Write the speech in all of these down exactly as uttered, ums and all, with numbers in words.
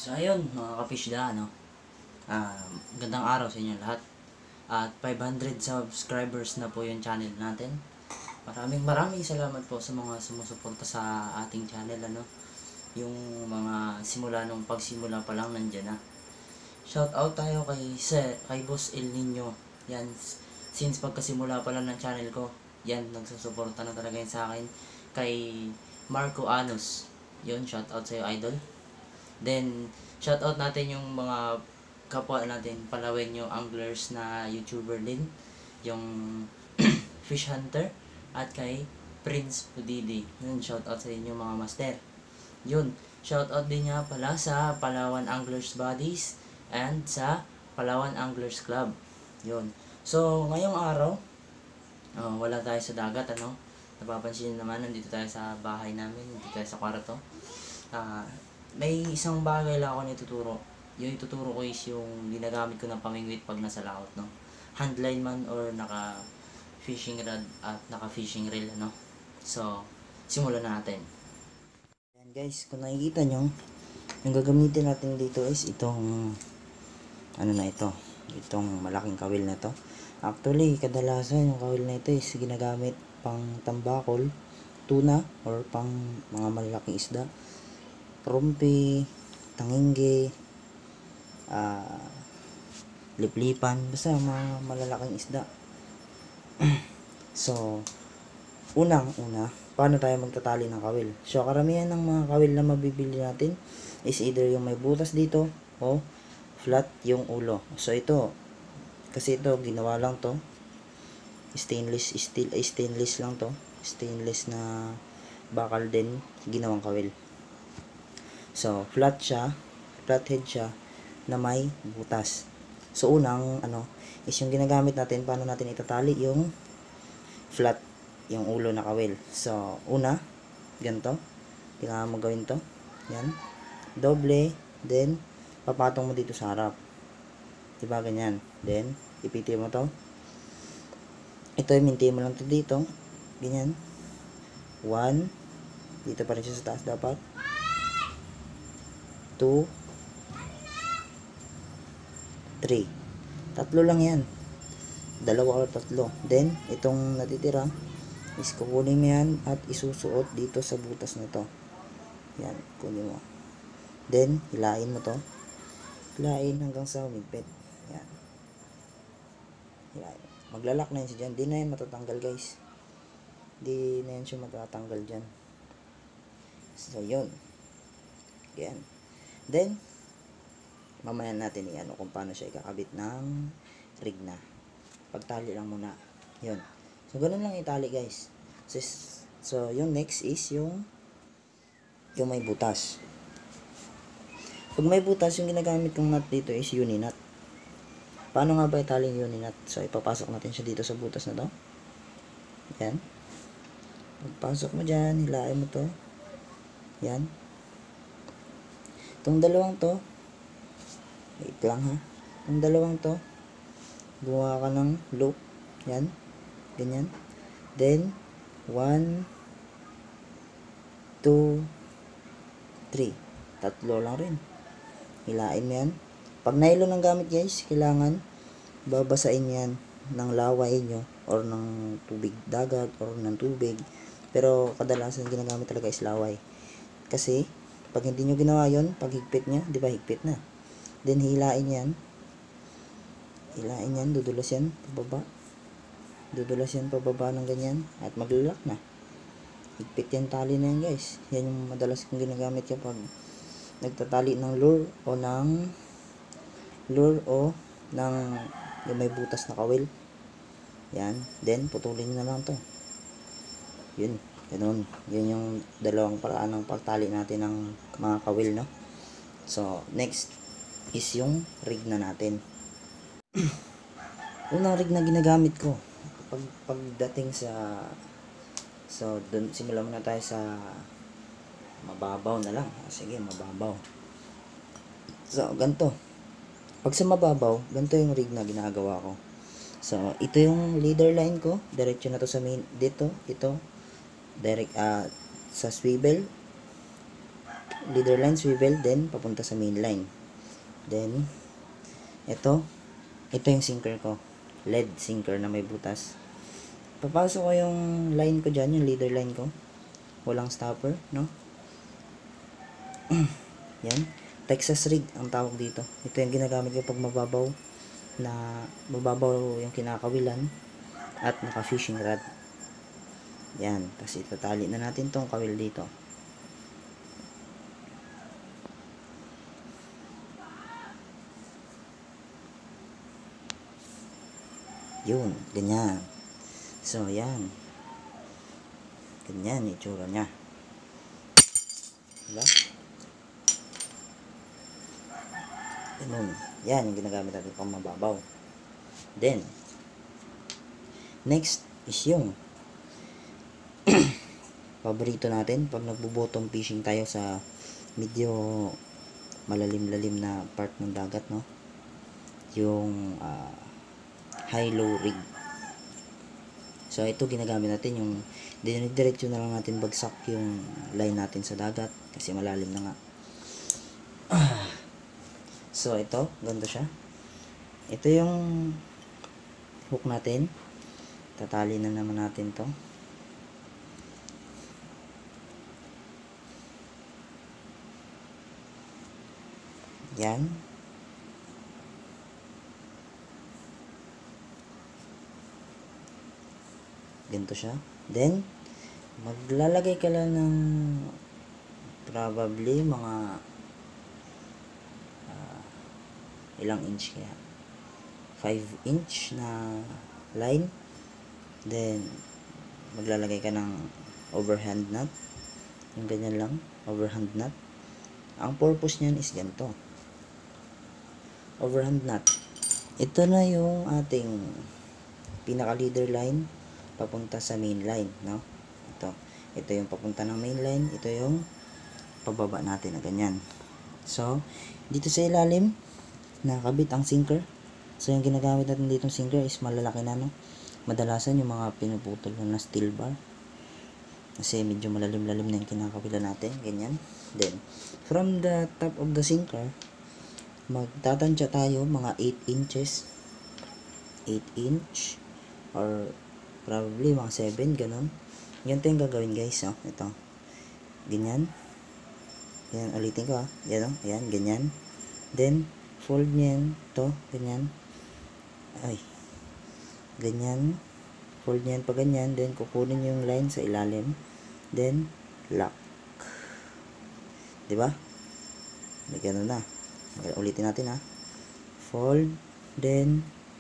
So ayun mga kapisda, ano, ah, gandang araw sa inyo lahat. At five hundred subscribers na po yung channel natin. Maraming maraming salamat po sa mga sumusuporta sa ating channel, ano. Yung mga simula nung pagsimula pa lang nandyan na. Shout out tayo kay Sir, kay Boss El Nino. Yan, since pagkasimula pa lang ng channel ko, yan, nagsusuporta na talaga yun sa akin. Kay Marco Anos, yun, shout out sa'yo, idol. Then, shout out natin yung mga kapwa natin, Palawenyo anglers na YouTuber din. Yung Fish Hunter at kay Prince Pudidi. Yun, shout out sa inyo mga master. Yun, shout out din nga pala sa Palawan Anglers Buddies and sa Palawan Anglers Club. Yun. So, ngayong araw, oh, wala tayo sa dagat, ano. Napapansin naman, nandito tayo sa bahay namin, nandito tayo sa kwarto. Ah, uh, may isang bagay lang ako na ituturo. Yung ituturo ko is yung ginagamit ko ng pamingwit pag nasa laot, no. Handline man or naka fishing rod at naka fishing reel, ano. So, simulan na natin. Ayan guys, kung nakikita nyo, yung gagamitin natin dito is itong ano na ito, itong malaking kawil na to. Actually, kadalasan yung kawil na ito is ginagamit pang tambakol, tuna, or pang mga malalaking isda. Rumpi, tangingge, uh, liplipan, basta mga malalaking isda. So, unang-una, paano tayo magtatali ng kawil? So, karamihan ng mga kawil na mabibili natin is either yung may butas dito o flat yung ulo. So, ito, kasi ito, ginawa lang to. Stainless, steel, ay stainless lang to. Stainless na bakal din, ginawang kawil. So, flat siya, flat head siya, na may butas. So, unang, ano, is yung ginagamit natin, paano natin itatali yung flat, yung ulo na kawil. So, una, ganito. Kailangan mo gawin to. Yan. Doble, then, papatong mo dito sa harap. Diba, ganyan. Then, ipiti mo to. Ito, iminti mo lang to dito. Ganyan. One. Dito pa rin siya sa taas dapat. two, three. Tatlo lang yan. Dalawa o tatlo. Then, itong natitira is kukunin mo yan at isusuot dito sa butas na to. Yan, kunin mo. Then, hilain mo to. Hilain hanggang sa umigpit. Yan. Hilain. Maglalak na yun siya dyan. Di na yan matatanggal, guys. Di na yan siya matatanggal dyan. So, yun. Yan. Then, mamaya natin i-ano kung paano siya ikakabit ng rig na. Pagtali lang muna. Yun. So, ganun lang itali, guys. So, so yung next is yung yung may butas. Pag may butas, yung ginagamit kong nut dito is uni nut. Paano nga ba itali yung uni nut? So, ipapasok natin siya dito sa butas na to. Yan. Pagpasok mo dyan, hilain mo to. Yan. Itong dalawang to, wait lang ha. Itong dalawang to, gumawa ka ng loop. Yan. Ganyan. Then, one, two, three. Tatlo lang rin. Hilain mo yan. Pag nylon ang gamit guys, kailangan babasain yan ng laway nyo or ng tubig dagat or ng tubig. Pero kadalasan ginagamit talaga is laway. Kasi, pag hindi nyo ginawa yun, pag higpit nya, di ba higpit na. Then, hilain yan. Hilain yan, dudulas yan, pababa. Dudulas yan, pababa ng ganyan. At maglalak na. Higpit yan, tali na yan guys. Yan yung madalas kong ginagamit kapag nagtatali ng lure o ng lure o ng yung may butas na kawil. Yan. Then, putulin na lang to. Yun. Ganun. Yun yung dalawang paraan ng pagtali natin ng mga kawil, no? So, next is yung rig na natin. Unang rig na ginagamit ko pag pagdating sa so, dun, simulan muna tayo sa mababaw na lang. Sige, mababaw. So, ganito. Pag sa mababaw, ganito yung rig na ginagawa ko. So, ito yung leader line ko. Diretso na to sa main. Dito, ito. Direct uh, sa swivel leader line swivel, then papunta sa main line. Then ito, ito yung sinker ko, L E D sinker na may butas. Papasok ko yung line ko dyan, yung leader line ko, walang stopper, no? Yan, Texas rig ang tawag dito. Ito yung ginagamit ko pag mababaw, na mababaw yung kinakawilan at naka fishing rod. Yan, tapos itatali na natin tong kawil dito. Yun, ganyan. So, yan. Ganyan, itsura nya. Diba? Ganun. Yan, yung ginagamit natin pang mababaw. Then, next is yung paborito natin pag nagbo-bottom fishing tayo sa medyo malalim-lalim na part ng dagat, no? Yung uh, high-low rig. So ito ginagamit natin, yung dinidiretso na lang natin bagsak yung line natin sa dagat kasi malalim na nga. So ito, ganito siya. Ito yung hook natin. Tatali na naman natin to. Yan. Ganito siya. Then, maglalagay ka lang ng probably mga uh, ilang inch kaya. five inch na line. Then, maglalagay ka ng overhand knot. Yung ganyan lang. Overhand knot. Ang purpose niyan is ganito. Overhand knot. Ito na yung ating pinaka leader line papunta sa main line, no? Ito. Ito yung papunta ng main line, ito yung pababa natin na ganyan. So, dito sa ilalim nakabit ang sinker. So, yung ginagamit natin dito sinker is malalaki na, no? Madalasan yung mga pinuputol na steel bar. Kasi medyo malalim-lalim na yung kinakabila natin, ganyan. Then, from the top of the sinker, magtatansya tayo mga eight inches, eight inch or probably mga seven, ganun. Ganito yung gagawin, guys, oh. Ito, ganyan, ganyan, ulitin ko, ah. Yan, oh. Ayan, ganyan. Then fold nyan to, ganyan, ay, ganyan, fold nyan pa ganyan. Then kukunin yung line sa ilalim, then lock, diba? May ganun na. Ulitin natin, ha. Fold, then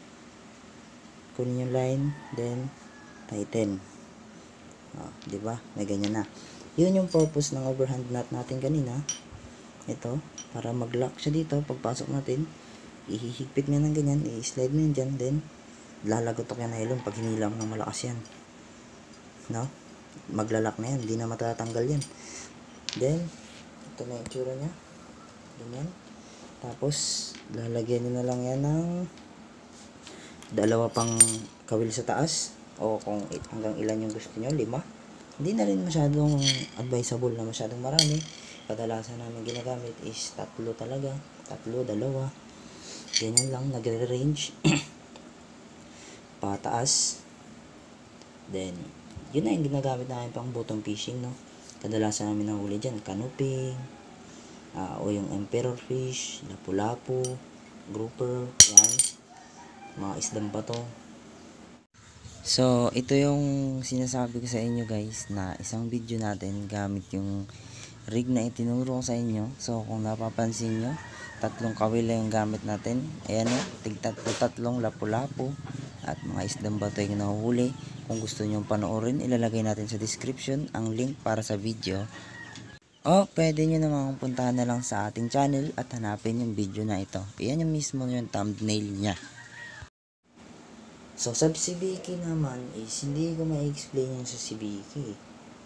kunin yung line, then tighten. Oh, di ba? May ganyan na. Yun yung purpose ng overhand knot natin kanina. Ito, para mag-lock siya dito. Pagpasok natin, ihihigpit nga ng ganyan, i-slide mo yun dyan, then lalagotok yan na ilong pag hinilam ng malakas yan. No? Maglalak na yan, hindi na matatanggal yan. Then, ito na yung tsura nya. Ganyan. Tapos, lalagyan nyo na lang yan ng dalawa pang kawil sa taas, o kung hanggang ilan yung gusto nyo, lima. Hindi na rin masyadong advisable na masyadong marami. Kadalasan namin ginagamit is tatlo talaga, tatlo, dalawa, ganyan lang, nagre-range pataas. Then yun na yung ginagamit namin pang bottom fishing, no? Kadalasan namin nahuli dyan, canoping, uh, o yung emperor fish, lapu-lapu, grouper, yan, mga isdang bato. So, ito yung sinasabi ko sa inyo, guys, na isang video natin gamit yung rig na itinuro ko sa inyo. So, kung napapansin nyo, tatlong kawil yung gamit natin. Ayan o, tigtatlo tatlong lapu-lapu at mga isdang bato yung nahuhuli. Kung gusto nyo panoorin, ilalagay natin sa description ang link para sa video. O, pwede nyo namang puntahan na lang sa ating channel at hanapin yung video na ito. Ayan yung mismo yung thumbnail nya. So, sa Sibiki naman is hindi ko ma-explain yung sa Sibiki.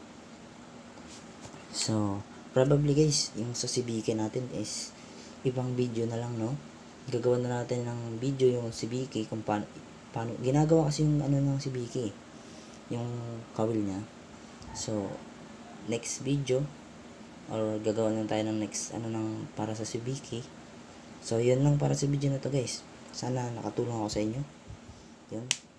So, probably guys, yung sa Sibiki natin is ibang video na lang, no? Gagawa na natin ng video yung Sibiki kung paano, paano ginagawa kasi yung ano ng Sibiki, yung kawil niya. So, next video, or gagawa lang tayo ng next ano nang para sa si Vicky. So yun lang para sa video na to guys, sana nakatulong ako sa inyo. Yun.